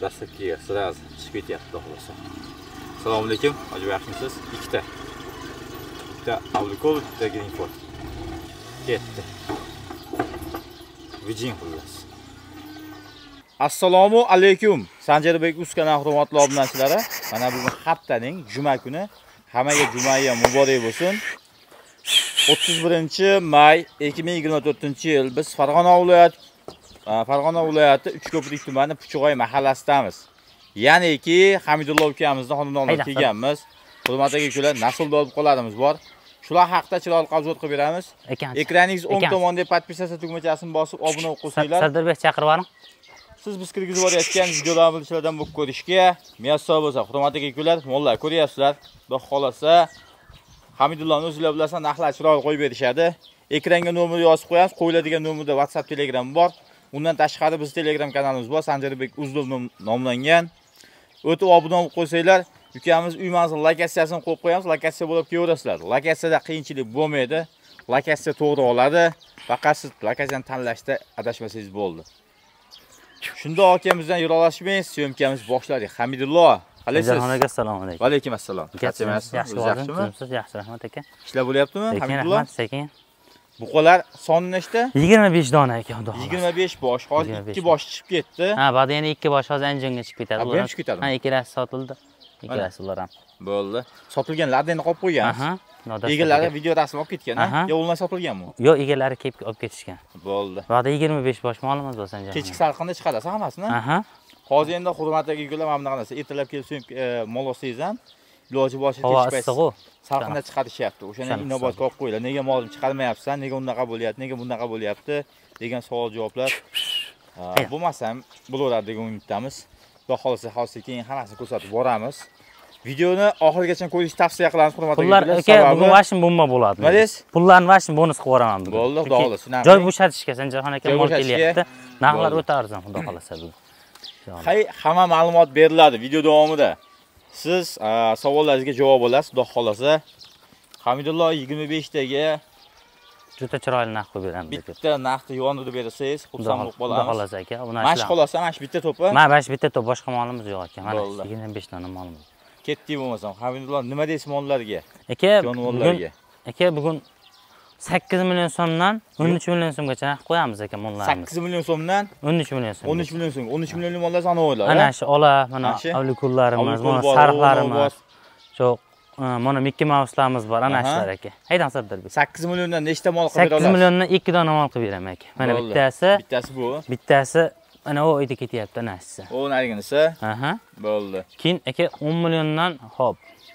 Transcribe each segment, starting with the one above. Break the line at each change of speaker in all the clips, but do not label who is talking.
dastlabkiga sразу chiqib ketyapti xolos. Assalomu alaykum, hoji yaxshimisiz? Ikkita Abdukol, bitta Greenford. Ketdi. Vijin xullas. Assalomu alaykum. Sanjarbek Uz kanali hurmatli obunachilari. Mana bugun haftaning juma kuni. Hammaga jumayam muborak bo'lsin. 31-may 2024-yil biz Farg'ona viloyati Uchko'prik tumani Puchug'oy mahallasidamiz. Ya'niki Hamidullo ukamizning xonadoniga kelganmiz. Hurmatli akalar, nasl bo'lib qoladimiz bor. Shular haqida chiroyli qabzot qilib beramiz. Ekraningiz o'ng tomonda podpisatsiya tugmachasini bosib obuna bo'lib qo'yinglar.
Sardarbek chaqirib oling.
Siz biz kirgizib borayotgan videolarni bilishlardan bo'lib ko'rishga muyassar bo'lsa, hurmatli akalar, mollar ko'ryapsizlar. Xudo xolasa Hamidullohni o'zingizlar bilasizlar, narxlar chiroyli qo'yib berishadi. Ekranga nomerni yozib qo'yamiz. Qo'yiladigan nomerda WhatsApp, Telegram bor. Undan tashqari biz Telegram kanalimiz bor, Sanjarbek Uz nomlangan. O'tib obuna bo'lib qo'ysanglar, ukamiz uy manzil lokatsiyasini qo'yib qo'yamiz. Lokatsiya bo'lib kelaverasizlar. Lokatsiyada qiyinchilik bo'lmaydi. Lokatsiya to'g'ri oladi. Faqat siz lokatsiyani tanlashda adashmasangiz bo'ldi. Shunda akamizdan yo'lashmaysiz, syomkamiz boshladi. Hamidullo, qalaysiz?
Janonaga assalomu alaykum.
Va alaykum assalom. Qachonsiz?
Yaxshimi? Yaxshi, rahmat aka.
Ishlar bo'lyaptimi, Hamidullo?
Sekin.
Buqalar soni nechta?
25 dona aka, xudo xohlasa.
25 bosh, hozir 2 bosh chiqib ketdi.
Ha, ba'da yana 2 bosh hozir Andijonga chiqib ketadi.
Bu ham chiqib ketadi.
Ha, ikkalasi sotildi. Ikkalasi ular ham.
Bo'ldi. Sotilganlarni endi qolib qo'yganmiz.
Aha.
Egalari video rasm olib ketgan-a? Yo, ular sotilganmi?
Yo'q, egalari kelib olib ketishgan.
Bo'ldi.
Ba'da 25 bosh molimiz bor Sanjar.
Kechki salqinda chiqarasiz hammasini?
Aha.
Hozir endi hurmatli egalar mana bunaqa narsa ertalab kelib mol olsangiz ham iloji boricha kechpaysiz. Salqinda chiqarishyapti. O'shani inobatga olib qo'yinglar. Nega molim chiqarmayapsan? Nega unaqa bo'lyapti? Nega bunaqa bo'lyapti? degan savol-javoblar bo'lmasam bo'laveradi degan umiddamiz. Xudo xolasa hozir keyin hammasini ko'rsatib boramiz. Videoni oxirigacha ko'rishni tavsiya qilamiz, hurmatli
do'stlar. Pullar aka bugun vashin bomba bo'ladi.
Nima deysiz?
Pullarni vashin bonus qilib yuboraman bugun.
Bo'ldi, xudo xolasa.
Joy bo'shatishga Sanjarxon aka mol kelyapti. Narxlar o'ta arzon, xudo xolasa bugun.
Hamma ma'lumot beriladi video davomida. Siz savollaringizga javob olasiz, xudo xolasa. Hamidullo 25 taga
juda chiroyli narx qo'yib beramiz.
Bitta narxni yondirib bersangiz, xursand bo'lib qolamiz.
Xudo xolasa aka, buni
Mash xolasa, mash bitta to'pi.
Mana bitta to'p, boshqa molimiz yo'q aka. Mana 25 dona molimiz.
Ketdi bo'lmasam, Hamidullo nima deysiz mollarga?
Aka,
jonivorlarga.
Aka bugun 8 million so'mdan 13 million so'mgacha narx qo'yamiz aka mollarimiz.
8 million so'mdan
13 million so'm.
13 million so'm. 13 millionlik mollar sanovolar.
Mana shu ola, mana avlikullarimiz, mana sariqlarimiz. Shu mana Mickey Mouse'larimiz bor, ana shular aka. Haydan Sardarbek.
8 milliondan nechta mol qilib berasiz?
8 milliondan 2 dona mol qilib beraman aka. Mana
bittasi bu.
Bittasi ana o uyda ketyapti, ana shisi.
O nariginisi?
Aha.
Bo'ldi.
Keyin aka 10 milliondan, hop.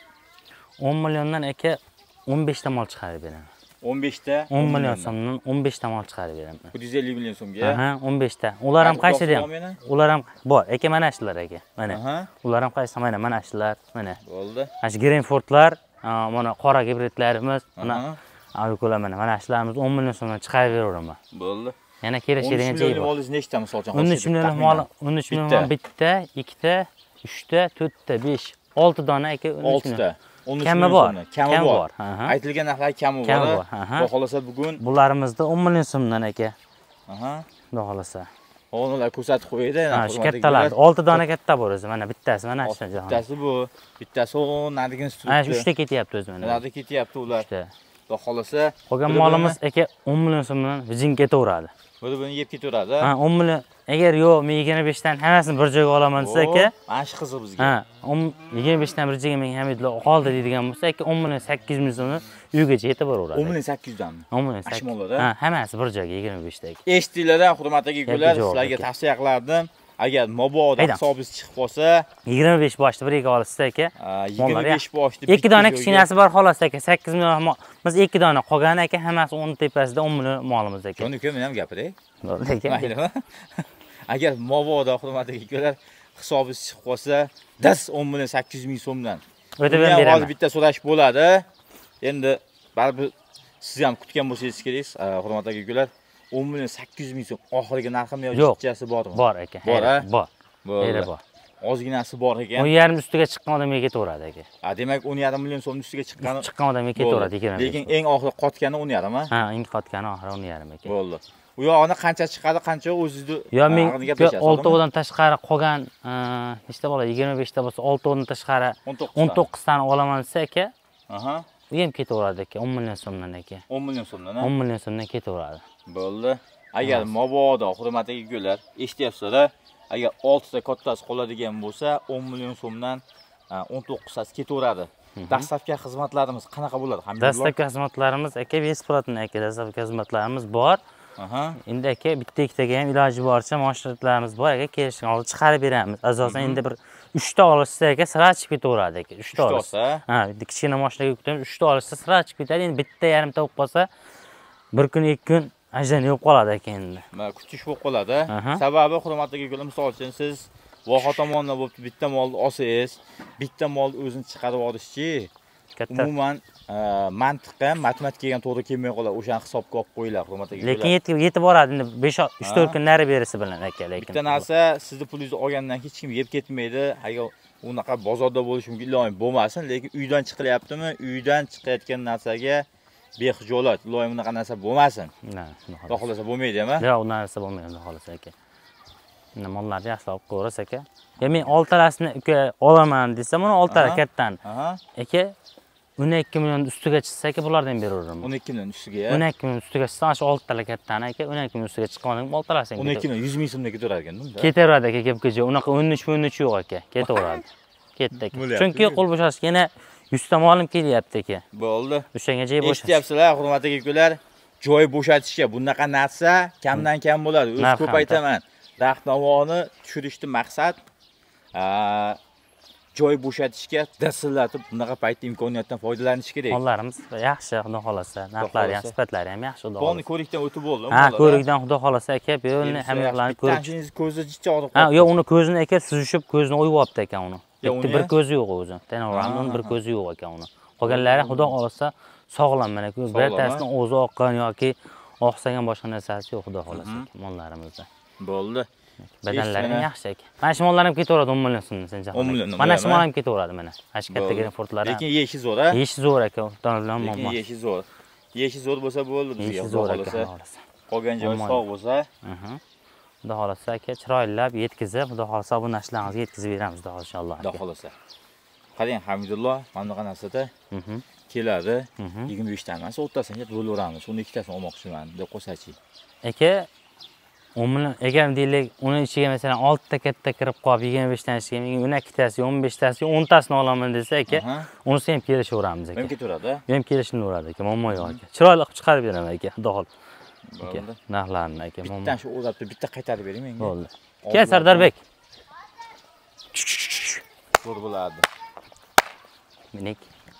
10 milliondan aka 15 ta mol chiqarib beraman.
15 ta?
10 million so'mdan 15 ta mol chiqarib beraman.
150 million so'mga.
Aha, 15 ta. Ular ham qaysida ham? Ular ham bor. Aka mana shular aka. Mana. Ular ham qaysi mana shular, mana.
Bo'ldi.
Mana shu Greenfordlar, mana qora gibridlarimiz, mana avlikullar mana shularimiz 10 million so'mdan chiqarib beraveraman.
Bo'ldi.
Yana kelishadigan joy bor.
13 million nechta misol uchun?
13 million mol, 13 million bitta, ikkita, 3 ta, 4 ta, 5, 6 dona aka 13 million. 6 ta. Kami bor. Kami bor.
Aytilgan narxlar kami bor. Xudo xolasa bugun
bularimizni 10 million so'mdan aka.
Aha.
Xudo xolasa.
O'g'illar ko'rsatib qo'ydi.
Ha, shu kattalar. 6 dona katta bor o'zi. Mana bittasi, mana shu jahon.
Bittasi bu. Bittasi o'rnadigini turibdi.
Ha, 3 ta ketyapti o'zi mana.
Narxda ketyapti ular. Xudo xolasa.
Qolgan molimiz aka 10 million so'mdan vijin ketaveradi.
Buni yeb ketaveradi.
Ha, 10 million. Agar yo'q, men 25 dan hammasini bir joyga olaman desa aka.
Mana shu qiziq bizga.
Ha, 25 dan bir joyga men Hamidullo qoldi deydigan bo'lsa, aka 10 million 8 million so'mni uygacha yetib boraveradi.
10 million 800 danmi?
10 million 800. Ha, hammasi bir joyga 25 dagi. Eshitdinglar,
hurmatli akalar, sizlarga tavsiya qilardim. Agar mabodo hisobingiz chiqib qolsa,
25 boshni biriga olasiz aka.
25 boshni
2 dona kichkinasi bor xolos aka. 8 million biz 2 dona qolgan aka, hammasi 10 tepasida 10 million molimiz aka.
Shuni ko'p men ham gapiray.
Lekin
agar mabodo hurmatli akalar hisobingiz chiqib qolsa, das 10 million 800 ming so'mdan.
O'tib beraman.
Hozir bitta so'rash bo'ladi. Endi baribir siz ham kutgan bo'lsangiz kerak, hurmatli akalar. 10 million 800 ming so'm oxirgi narximi yo'qchasi bormi?
Bor aka.
Bor.
Bor.
Ozginasi bor ekan.
10,5 ustiga chiqqan odamga ketaveradi aka.
Demak 10,5 million so'm ustiga chiqqan
odamga ketaveradi 25.
Lekin eng oxiri qotgani 10,5 mi?
Ha, eng qotgani oxiri 10,5 aka.
Bo'ldi. U yog'ini qancha chiqadi, qancha o'zingizni
Yo, men 6 odan tashqari qolgan nechta bola 25 ta bo'lsa, 6 odan tashqari 19 tani olaman desa aka.
Aha.
U ham ketaveradi aka, 10 million so'mdan aka.
10 million so'mdan,
10 million so'mdan ketaveradi.
Bo'ldi. Agar mabodo hurmatli gullar, eshityapsizlar, agar 6 ta kattasi qoladigan bo'lsa, 10 million so'mdan 19 tasi ketaveradi. Dastlabki xizmatlarimiz qanaqa bo'ladi?
Dastlabki xizmatlarimiz aka besplatni aka, dastlabki xizmatlarimiz bor.
Aha.
Endi aka bitta ikkitaga ham iloji boricha mashg'ulotlarimiz bor aka, kelishgan holda chiqarib beramiz. Asosan endi bir 3 ta olishsa aka sira chiqib ketaveradi aka. 3 ta olsa. Ha, bitta kichkina mashinaga kutamiz, 3 ta olishsa sira chiqib ketadi. Endi bitta yarimta bo'lib qolsa, bir kun, 2 kun ajdan yo'q qoladi aka endi.
Mana kutish bo'lib qoladi. Sababi hurmatli gullar, misol uchun siz voha tomondan bo'lib bitta molni olsangiz, bitta mol o'zini chiqarib olishchi, umuman mantiqqa, matematikaga ham to'g'ri kelmay qoladi. O'shani hisobga olib qo'yinglar, hurmatli gullar.
Lekin yetib boradi endi 3-4 kun nari berisi bilan aka, lekin.
Bitta narsa sizni pulingizni olgandan hech kim yeb ketmaydi. Agar unaqa bozorda bo'lishi mumkin, iloyim bo'lmasin, lekin uydan chiqilyaptimi, uydan chiqayotgan narsaga bexijolat, iloyim unaqa narsa bo'lmasin. Xudo xolasa bo'lmaydi-mi?
Yo'q, u narsa bo'lmaydi, xudo xolasa aka. Endi mollarni yaxshilab ko'rasiz aka. Ya men 6 talasini aka olaman desam, uni 6 tala kattani. Aka 12 million ustiga chiqsa aka bulardan beraveraman. 12
million ustiga.
12 million ustiga chiqsa, shu 6 tala kattani aka 12 million ustiga chiqqanidan 6 talasini.
12 million 100 ming so'mga ketaverar ekan-da.
Ketaveradi aka, kepgacha. Unaqa 13 yo'q aka, ketaveradi. Ketdi aka. Chunki qo'l bo'shashga yana 100 ta molim kelyapti aka.
Bo'ldi.
O'shanga joy bo'shash.
Eshityapsizlar, hurmatli gullar. Joy bo'shatishga bunaqa narsa kamdan kam bo'ladi. O'z ko'p aytaman. Raxnavoni tushirishni maqsad joy bo'shatishga dastillatib bunaqa paytda imkoniyatdan foydalanish kerak.
Mollarimiz yaxshi, xudo xolasa, narxlari ham, sifatlari ham yaxshi, xudo xolasa.
Buni ko'rikdan o'tib bo'ldi.
Ha, ko'rikdan xudo xolasa aka, bu yerni hammalarni ko'rib.
Tanishingiz ko'zi jicha og'riq.
Ha, yo'q, uni ko'zini aka suzishib, ko'zini o'yibdi aka uni. Bitta bir ko'zi yo'q o'zi. Tanaveramiz, bir ko'zi yo'q aka uni. Qolganlari xudo xolasa sog'lom, mana ku birtasining o'zi oqqan yoki oqsagan boshqa narsasi yo'q, xudo xolasa mollarimizda.
Bo'ldi.
Badanlari yaxshi aka. Mana shu mollar ham ketaveradi 10 million so'mdan sen jahon.
10 million.
Mana shu mol ham ketaveradi mana. Ash kattaga fortlari.
Lekin yeshi zo'r a?
Yeshi zo'r aka, o'rtanlar muammo.
Yeshi zo'r. Yeshi zo'r bo'lsa bo'ldi bizga, xudo xolasa. Qolgan joyi sog' bo'lsa.
Xudo xolasa aka, chiroylab yetkazib, xudo xolasa obunachilaringizga yetkazib beramiz, xudo xolasa inshaalloh.
Xudo xolasa. Qarang, Hamidullo, mana bunaqa narsada keladi. 25 ta emas, o'rtasiga bo'laveramiz. Uni ikkitasini olmoqchiman deb qo'ysachi.
Aka, 10 million egam deylik, uni ichiga masalan 6 ta katta kirib qolib 25 dan ichiga 12 tasi, 15 tasi, 10 tasini olaman desa aka, unisi ham kelishaveramiz aka.
Ham ketaveradi.
Ham kelishaveradi aka, muammo yo'q aka. Chiroyli qilib chiqarib beraman aka, xudo xol.
Bo'ldi.
Narxlarni aka, muammo.
Bittadan shu o'zabdi, bitta qaytarib bering menga.
Bo'ldi. Kel Sardarbek.
Zo'r bo'ladi.
Minik.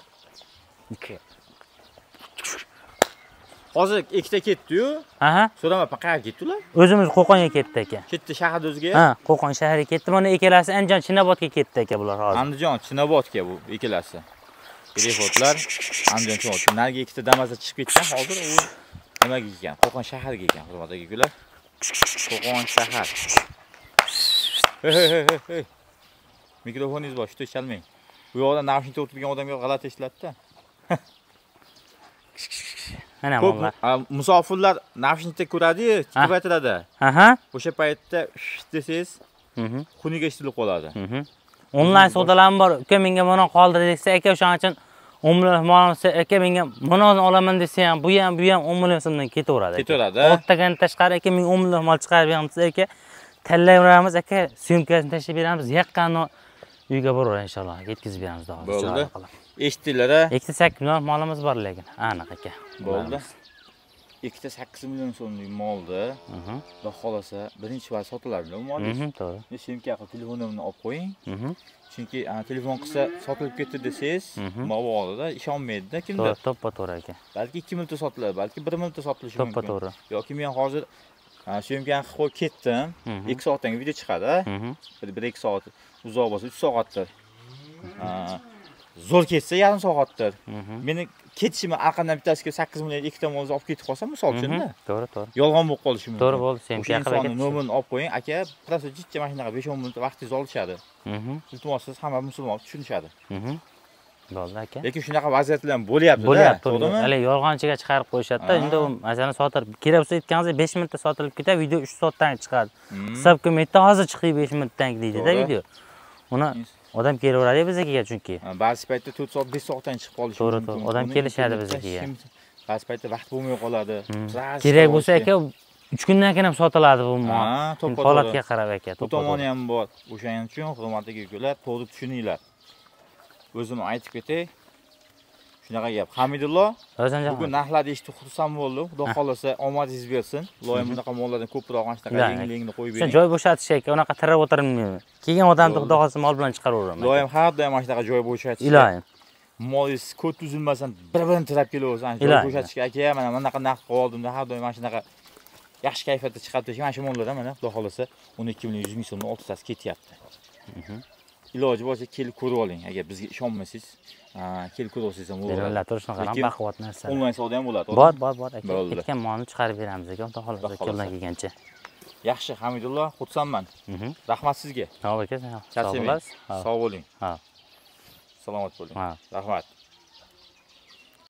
Hozir ikkita ketdi-yu.
Aha.
So'ramapman, qayerga ketdilar?
O'zimiz Qo'qonga ketdi aka.
Ketdi shaharda o'ziga?
Ha, Qo'qon shahriga ketdi. Mana ikkalasi Andijon Chinobodga ketdi aka bular hozir.
Andijon Chinobodga bu ikkalasi. Telefotlar Andijon Chinobod. Nariga ikkita Damazda chiqib ketgan, hozir u nimaga ekan? Qo'qon shahriga ekan, hurmatli gullar. Qo'qon shahar. Hey. Mikrofoningiz bor, shuni chalmang. Bu yoqda navshinda o'tirgan odamga g'alati eshitiladi-da.
Mana mollar.
Musofirlar navshinda ko'radi-yu, chiqib aytiladi.
Aha.
O'sha paytda desangiz, xuniga eshitilib qoladi.
Onlayn savdolar bor. Uka menga mana qoldi desa, aka o'shaning uchun 10 million molsa, aka menga mana olaman desa ham, bu ham 10 million so'mdan ketaveradi.
Ketaveradi.
Ortadan tashqari aka men 10 million mol chiqarib beramiz aka. Tanlayveramiz aka, syomkasini tashlab beramiz. Yaqqani uyga boraver inshaalloh. Yetkazib beramiz do'g'ri.
Bo'ldi. Eshitdinglar-a?
2.8 million molimiz bor lekin. Aniq aka.
Bo'ldi. 2.8 million so'mlik moldi. Xudo xolasa birinchi bor sotiladi bu mol.
To'g'ri.
Syomka qilib telefonimni olib qo'ying. Chunki telefon qilsa sotilib ketdi desangiz, mavolida ishonmaydi-da kimdir.
To'ppa-to'g'ri aka.
Balki 2 minutda sotiladi, balki 1 minutda sotilishi mumkin.
To'ppa-to'g'ri.
Yoki men hozir syomkani qilib qo'yib ketdim. 2 soatdan video chiqadi. 1-2 soat. Uzoq bo'lsa 3 soatdir. Zo'r ketsa yarim soatdir. Meni ketishimni arqamdan bittasiga 8 million ikkita molni olib ketib qolsam, misol uchun-da.
To'g'ri.
Yolg'on bo'lib qolishi mumkin.
To'g'ri bo'ldi, sen
qilib nomerini olib qo'ying, aka. Prosta jichcha mashinaga 5-10 minut vaqtingizni olishadi. Iltimos siz hamma musulmon tushunishadi.
Bo'ldi aka.
Lekin shunaqa vaziyatlar ham bo'lyapti-da.
Bo'lyapti.
To'g'rimi?
Hali yolg'onchiga chiqarib qo'yishadi-da. Endi u masalan sotilib, kerak bo'lsa aytganingizda 5 minutda sotilib ketadi, video 3 soatdan chiqadi. Hisob qilmaydi, hozir chiqdi 5 minutdan deydi-da video. Uni odam kelaveradi bizga chunki.
Ba'zi paytda 4 soat, 5 soatdan chiqib qolishi
mumkin. To'g'ri, odam kelishadi bizga.
Ba'zi paytda vaqt bo'lmay qoladi.
Kerak bo'lsa aka 3 kundan keyin ham sotiladi bu mol. Holatga qarab aka.
Bu tomoni ham bor. O'shaning uchun hurmatli aka-ukalar, to'g'ri tushuninglar. O'zim aytib ketay. Shunaqa gap. Hamidullo, bugun narxlarni eshitib xursand bo'ldim. Xudo xolasa omadingiz bersin. Iloyim bunaqa mollardan ko'proq mana shunaqa yengilligini qo'yib bering.
Sen joy bo'shatish aka, unaqa tirab o'tirmayman. Kelgan odamni xudo xolasa mol bilan chiqaraveraman.
Iloyim har doim mana shunaqa joy bo'shatish.
Iloyim.
Molingiz ko't uzilmasin, bir-birini tirab kelaversin. Joy bo'shatishga aka, mana bunaqa narx qoldim, har doim mana shunaqa yaxshi kayfiyatda chiqarib turish. Mana shu mollarda mana xudo xolasa 12 million 100 ming so'mning o'rtasida ketyapti. Iloji bo'lsa kelib ko'rib oling. Agar bizga ishonmasangiz, kelib ko'rib olsangiz ham bo'ladi.
Bilalar turishni qarang, baquvvat narsa.
Onlayn savdo ham bo'ladi.
Bor aka. Ketgan molni chiqarib beramiz aka, xudo xolasa qo'ldan kelgancha.
Yaxshi, Hamidullo, xursandman. Rahmat sizga.
Sog' aka,
sog' bo'lasiz. Sog' bo'ling.
Ha.
Salomat bo'ling. Rahmat.